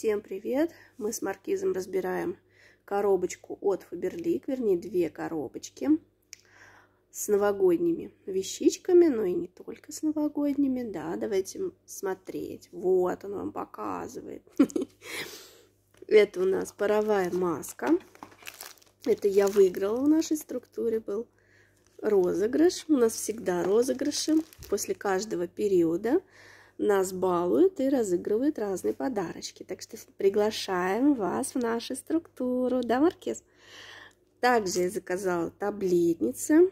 Всем привет! Мы с Маркизом разбираем коробочку от Faberlic, вернее, две коробочки с новогодними вещичками, но и не только с новогодними. Да, давайте смотреть. Вот он вам показывает. Это у нас паровая маска. Это я выиграла в нашей структуре, был розыгрыш. У нас всегда розыгрыши после каждого периода. Нас балуют и разыгрывают разные подарочки. Так что приглашаем вас в нашу структуру. Да, Маркиз? Также я заказала таблетницы.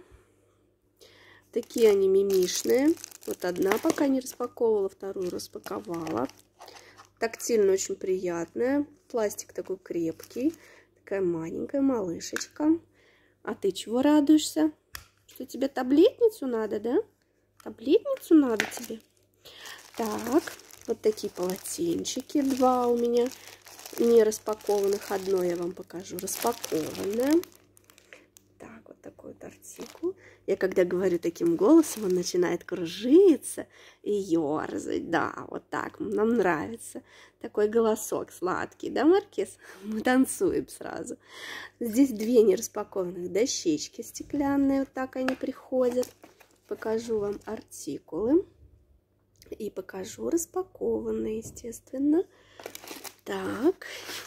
Такие они мимишные. Вот одна пока не распаковывала, вторую распаковала. Тактильно очень приятная. Пластик такой крепкий. Такая маленькая малышечка. А ты чего радуешься? Что тебе таблетницу надо, да? Таблетницу надо тебе? Так, вот такие полотенчики. Два у меня не распакованных. Одно я вам покажу распакованное. Так, вот такой вот артикул. Я когда говорю таким голосом, он начинает кружиться и ерзать. Да, вот так. Нам нравится. Такой голосок сладкий. Да, Маркиз? Мы танцуем сразу. Здесь две нераспакованных дощечки стеклянные. Вот так они приходят. Покажу вам артикулы. И покажу распакованные, естественно. Так.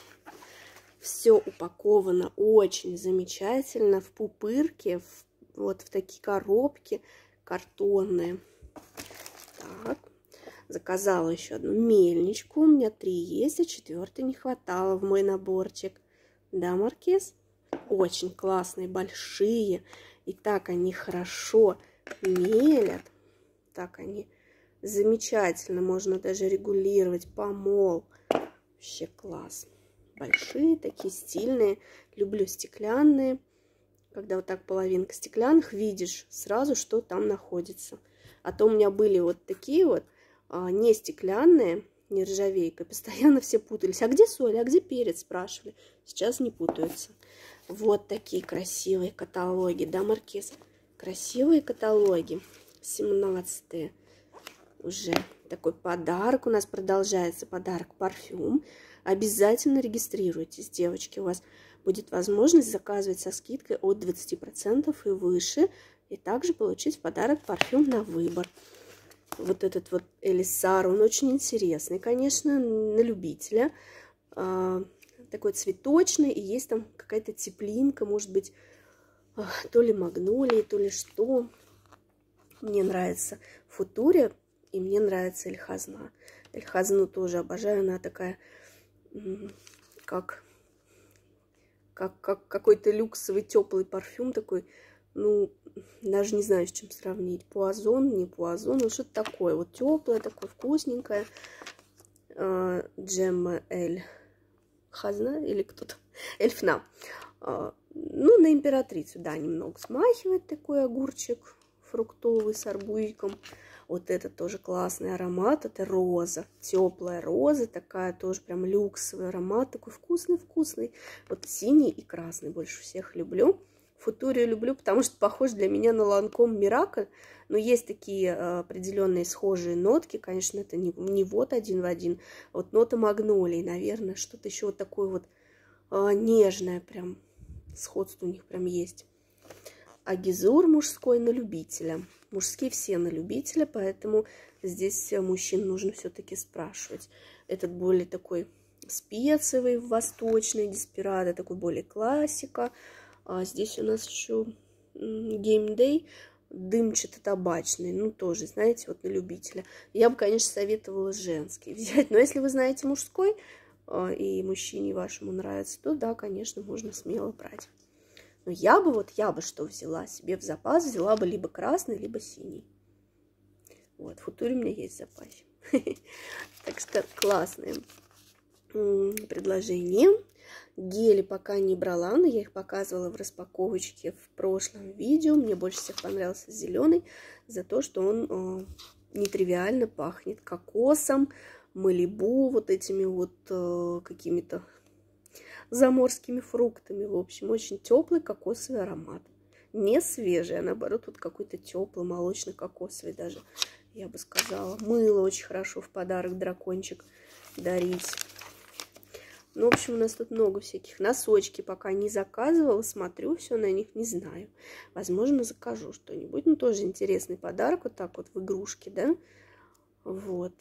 Все упаковано очень замечательно. В пупырке. Вот в такие коробки картонные. Так. Заказала еще одну мельничку. У меня 3 есть, а 4 не хватало в мой наборчик. Да, Маркиз? Очень классные, большие. И так они хорошо мелят. Так они замечательно. Можно даже регулировать помол. Вообще класс. Большие, такие стильные. Люблю стеклянные. Когда вот так половинка стеклянных, видишь сразу, что там находится. А то у меня были вот такие вот не стеклянные, нержавейка. Постоянно все путались. А где соль, а где перец, спрашивали. Сейчас не путаются. Вот такие красивые каталоги. Да, Маркиз? Красивые каталоги. 17-е. Уже такой подарок у нас продолжается. Подарок парфюм. Обязательно регистрируйтесь, девочки. У вас будет возможность заказывать со скидкой от 20% и выше. И также получить в подарок парфюм на выбор. Вот этот вот Элисар, он очень интересный, конечно, на любителя. Такой цветочный. И есть там какая-то теплинка, может быть, то ли магнолии, то ли что. Мне нравится Футурия. И мне нравится Эльхазна. Эльхазну тоже обожаю. Она такая, как какой-то люксовый теплый парфюм такой. Ну, даже не знаю, с чем сравнить. Пуазон, не пуазон. Ну, что-то такое. Вот теплое, такое вкусненькое. Джемма Эльхазна или кто-то. Эльфна. Ну, на императрицу, да, немного смахивает такой огурчик фруктовый с арбузиком. Вот это тоже классный аромат. Это роза. Теплая роза. Такая тоже прям люксовый аромат. Такой вкусный-вкусный. Вот синий и красный больше всех люблю. Футурию люблю, потому что похож для меня на Ланком Миракль. Но есть такие определенные схожие нотки. Конечно, это не вот один в один. Вот нота магнолии, наверное. Что-то еще вот такое вот нежное. Прям сходство у них прям есть. Агизур мужской на любителя. Мужские все на любителя, поэтому здесь мужчин нужно все-таки спрашивать. Этот более такой специевый, восточный, Деспирадо, такой более классика. А здесь у нас еще Геймдей, дымчато-табачный. Ну, тоже, знаете, вот на любителя. Я бы, конечно, советовала женский взять. Но если вы знаете мужской, и мужчине вашему нравится, то да, конечно, можно смело брать. Но я бы что взяла себе в запас, взяла бы либо красный, либо синий. Вот, Футуре у меня есть в запасе. Так что классные предложения. Гели пока не брала, но я их показывала в распаковочке в прошлом видео. Мне больше всех понравился зеленый за то, что он нетривиально пахнет кокосом, малибу, вот этими вот какими-то заморскими фруктами. В общем, очень теплый кокосовый аромат. Не свежий, а наоборот, вот какой-то теплый, молочно-кокосовый даже, я бы сказала. Мыло очень хорошо в подарок дракончик дарить. Ну, в общем, у нас тут много всяких. Носочки пока не заказывала, смотрю все на них, не знаю. Возможно, закажу что-нибудь. Ну, тоже интересный подарок, вот так вот в игрушке, да? Вот.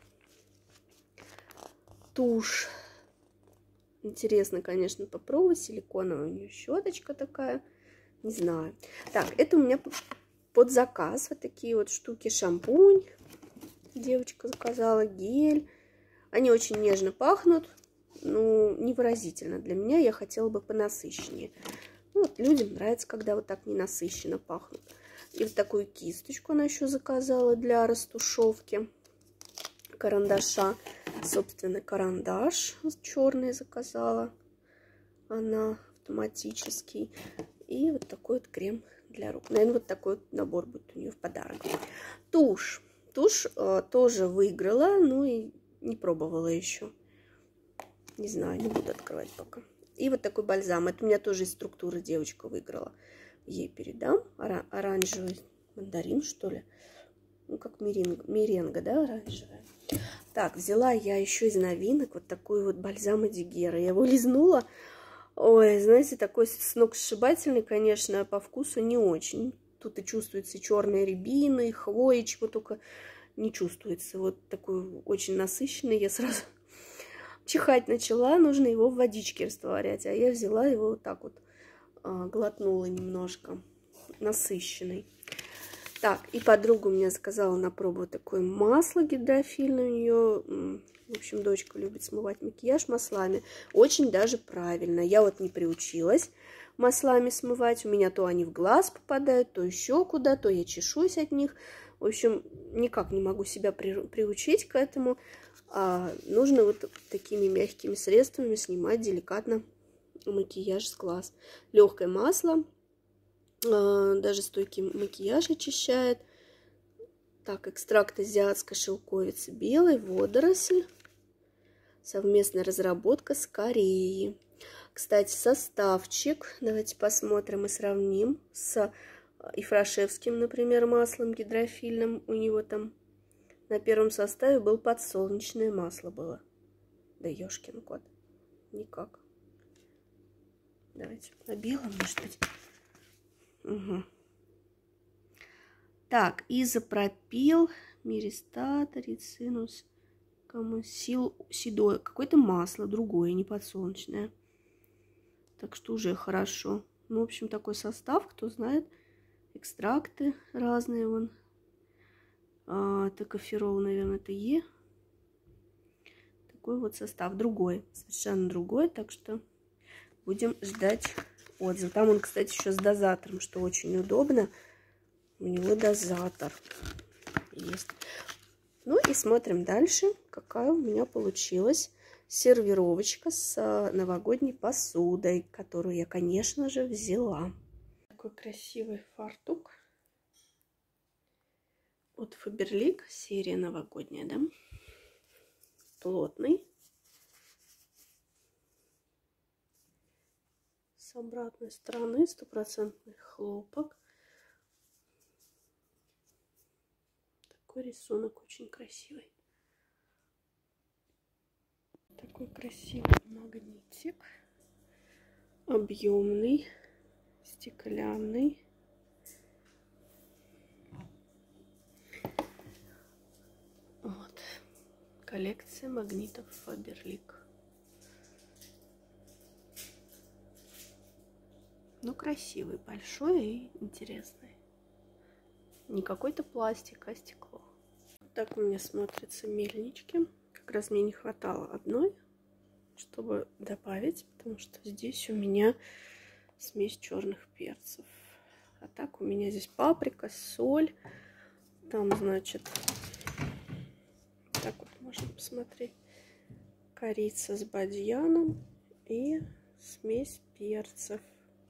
Тушь. Интересно, конечно, попробовать. Силиконовая у нее щеточка такая. Не знаю. Так, это у меня под заказ. Вот такие вот штуки. Шампунь. Девочка заказала. Гель. Они очень нежно пахнут. Ну, невыразительно для меня. Я хотела бы понасыщеннее. Ну, вот людям нравится, когда вот так ненасыщенно пахнут. И вот такую кисточку она еще заказала для растушевки карандаша. Собственно, карандаш черный заказала. Она автоматический. И вот такой вот крем для рук. Наверное, вот такой вот набор будет у нее в подарок. Тушь. Тушь тоже выиграла, ну и не пробовала еще. Не знаю, не буду открывать пока. И вот такой бальзам. Это у меня тоже из структуры девочка выиграла. Ей передам. Оранжевый мандарин, что ли? Ну, как меренга, да, оранжевая. Так, взяла я еще из новинок вот такой вот бальзам Эдигера. Я его лизнула. Ой, знаете, такой сногсшибательный, конечно, по вкусу не очень. Тут и чувствуется черные рябины, хвоя, чего только не чувствуется. Вот такой очень насыщенный. Я сразу чихать начала, нужно его в водичке растворять. А я взяла его вот так вот, глотнула немножко. Насыщенный. Так, и подруга у меня заказала на пробу такое масло гидрофильное. У нее, в общем, дочка любит смывать макияж маслами. Очень даже правильно. Я вот не приучилась маслами смывать. У меня то они в глаз попадают, то еще куда, то я чешусь от них. В общем, никак не могу себя приучить к этому. Нужно вот такими мягкими средствами снимать деликатно макияж с глаз. Легкое масло. Даже стойкий макияж очищает. Так, экстракт азиатской шелковицы белой, водоросль. Совместная разработка с Кореей. Кстати, составчик. Давайте посмотрим и сравним с Ифрашевским, например, маслом гидрофильным. У него там на первом составе был подсолнечное масло было. Да ёшкин кот. Никак. Давайте на белом, может быть. Угу. Так, изопропил, миристат, рицинус, камусил, седое. Какое-то масло другое, не подсолнечное. Так что уже хорошо. Ну, в общем, такой состав, кто знает. Экстракты разные вон. Токоферол, наверное, это Е. Такой вот состав. Другой, совершенно другой. Так что будем ждать отзыв. Там он, кстати, еще с дозатором, что очень удобно. У него дозатор есть. Ну и смотрим дальше, какая у меня получилась сервировочка с новогодней посудой, которую я, конечно же, взяла. Такой красивый фартук от Faberlic, серия новогодняя, да? Плотный. С обратной стороны 100% хлопок. Такой рисунок очень красивый. Такой красивый магнитик. Объемный, стеклянный. Вот. Коллекция магнитов Faberlic. Ну, красивый, большой и интересный. Не какой-то пластик, а стекло. Так у меня смотрятся мельнички. Как раз мне не хватало одной, чтобы добавить, потому что здесь у меня смесь черных перцев. А так у меня здесь паприка, соль. Там, значит, так вот можно посмотреть. Корица с бадьяном и смесь перцев.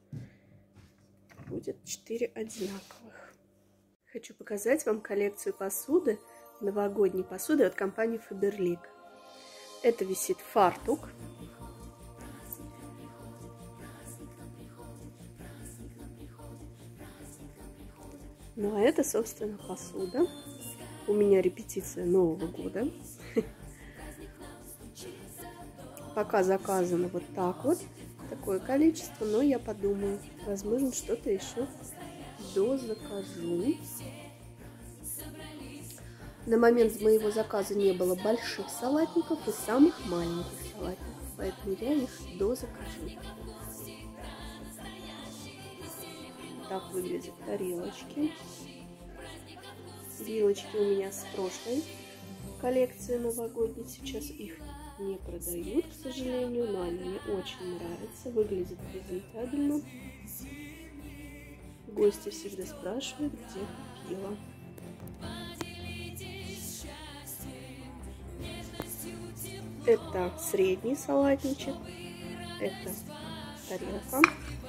Будет 4 одинаковых. Хочу показать вам коллекцию посуды, новогодней посуды от компании Faberlic. Это висит фартук. Ну а это, собственно, посуда. У меня репетиция Нового года. Пока заказано вот так вот, такое количество, но я подумаю, возможно, что-то еще дозакажу. На момент моего заказа не было больших салатников и самых маленьких салатников, поэтому я их дозакажу. Так выглядят тарелочки. Вилочки у меня с прошлой коллекции новогодней. Сейчас их не продают, к сожалению, но они мне очень нравятся. Выглядят презентабельно. Гости всегда спрашивают, где купила. Это средний салатничек. Это тарелка.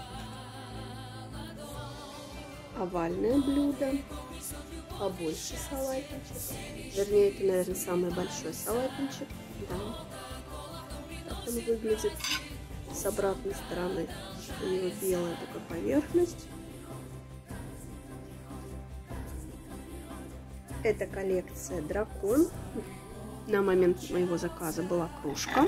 Овальное блюдо. Побольше салатничек. Вернее, это, наверное, самый большой салатничек. Да. Так он выглядит с обратной стороны. У него белая такая поверхность. Это коллекция Дракон. На момент моего заказа была кружка.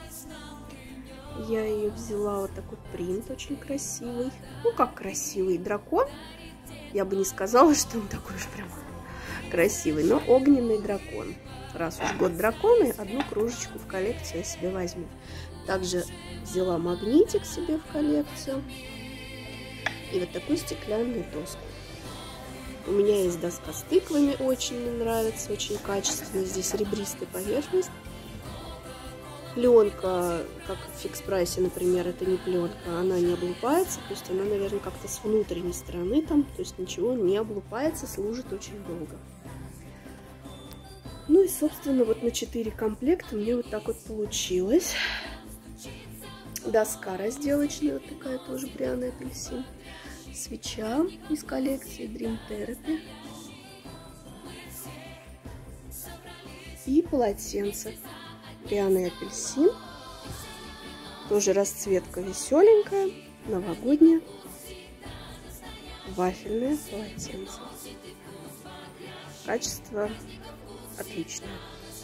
Я ее взяла, вот такой принт очень красивый. Ну, как красивый дракон. Я бы не сказала, что он такой уж прям красивый, но огненный дракон. Раз уж год дракона, одну кружечку в коллекцию я себе возьму. Также взяла магнитик себе в коллекцию. И вот такую стеклянную доску. У меня есть доска с тыквами, очень мне нравится, очень качественно. Здесь ребристая поверхность. Пленка, как в Фикс Прайсе, например, это не пленка, она не облупается. То есть она, наверное, как-то с внутренней стороны там, то есть ничего не облупается, служит очень долго. Ну и, собственно, вот на 4 комплекта мне вот так вот получилось. Доска разделочная, вот такая тоже пряный апельсин. Свеча из коллекции Dream Therapy. И полотенце. Пряный апельсин. Тоже расцветка веселенькая, новогодняя. Вафельное полотенце. Качество отличное.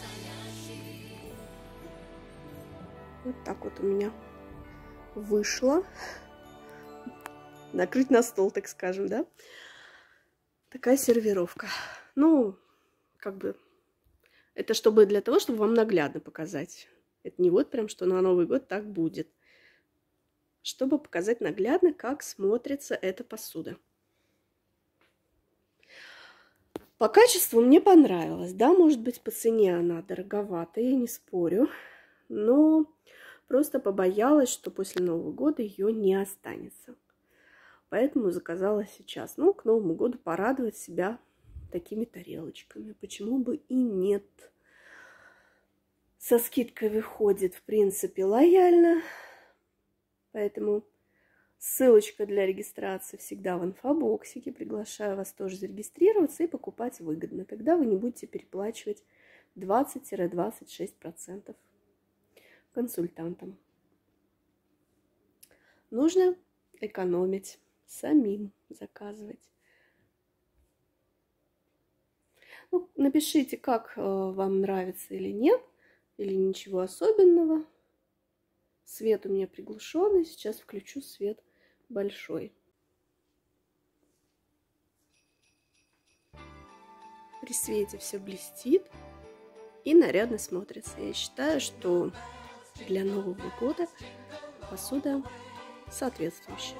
Вот так вот у меня вышло. Накрыть на стол, так скажем, да? Такая сервировка. Ну, как бы, это чтобы для того, чтобы вам наглядно показать. Это не вот прям, что на Новый год так будет. Чтобы показать наглядно, как смотрится эта посуда. По качеству мне понравилось. Да, может быть, по цене она дороговатая, я не спорю. Но просто побоялась, что после Нового года ее не останется. Поэтому заказала сейчас. Ну, к Новому году порадовать себя такими тарелочками. Почему бы и нет? Со скидкой выходит, в принципе, лояльно. Поэтому ссылочка для регистрации всегда в инфобоксике. Приглашаю вас тоже зарегистрироваться и покупать выгодно. Тогда вы не будете переплачивать 20-26% консультантам. Нужно экономить. Самим заказывать. Ну, напишите, как вам нравится или нет, или ничего особенного. Свет у меня приглушенный, сейчас включу свет большой. При свете все блестит и нарядно смотрится. Я считаю, что для Нового года посуда соответствующая.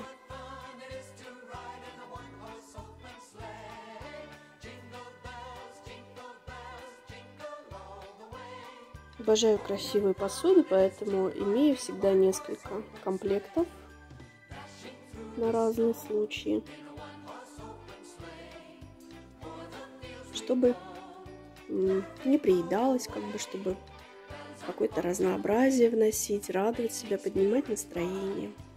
Обожаю красивую посуду, поэтому имею всегда несколько комплектов на разные случаи, чтобы не приедалось, как бы, чтобы какое-то разнообразие вносить, радовать себя, поднимать настроение.